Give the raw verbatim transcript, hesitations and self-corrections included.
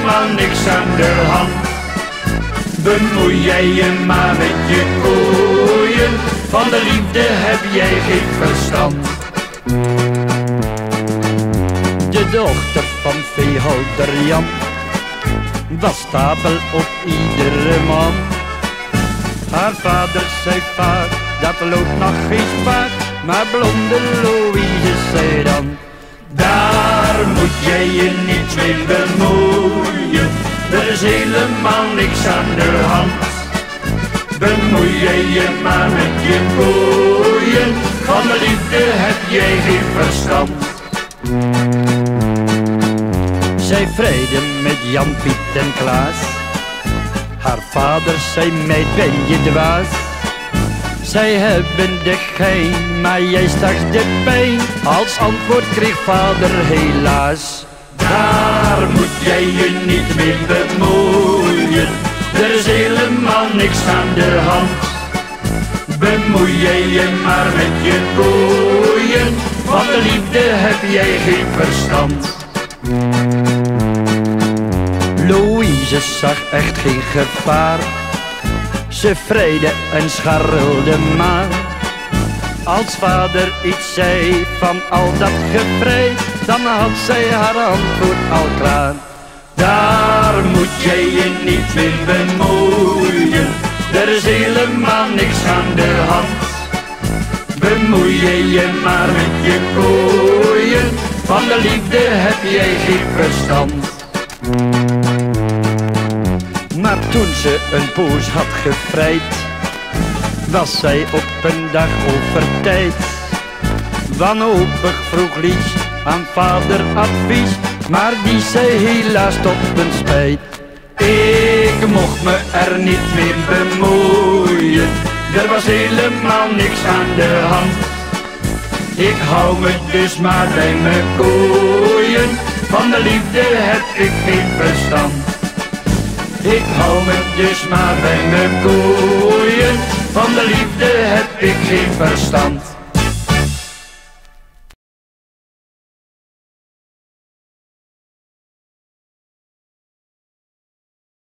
helemaal niks aan de hand. Bemoei jij je maar met je koeien, van de liefde heb jij geen verstand. De dochter van veehouder Jan was stapel op iedere man. Haar vader zei vaak, dat loopt nog geen spaak, maar blonde Louise zei dan: daar moet jij je niet mee bemoeien, er is helemaal niks aan de hand. Bemoei jij je maar met je koeien, van de liefde heb jij geen verstand. Zij vrede met Jan, Piet en Klaas. Haar vader zei: meid, ben je dwaas? Zij hebben de gein, maar jij straks de pijn. Als antwoord kreeg vader helaas: daar moet jij je niet mee bemoeien, er is helemaal niks aan de hand. Bemoei jij je maar met je koeien, van de liefde heb jij geen verstand. Louise zag echt geen gevaar, ze vreide en scharrelde maar. Als vader iets zei van al dat gevrij, dan had zij haar antwoord al klaar. Daar moet jij je niet mee bemoeien, er is helemaal niks aan de hand. Bemoei jij je maar met je koeien, van de liefde heb jij geen verstand. Maar toen ze een poos had gevrijd, was zij op een dag over tijd. Wanhopig vroeg Lies aan vader advies, maar die zei helaas tot mijn spijt: ik mocht me er niet mee bemoeien, er was helemaal niks aan de hand. Ik hou me dus maar bij mijn koeien, van de liefde heb ik geen verstand. Ik hou me dus maar bij mijn koeien, van de liefde heb ik geen verstand.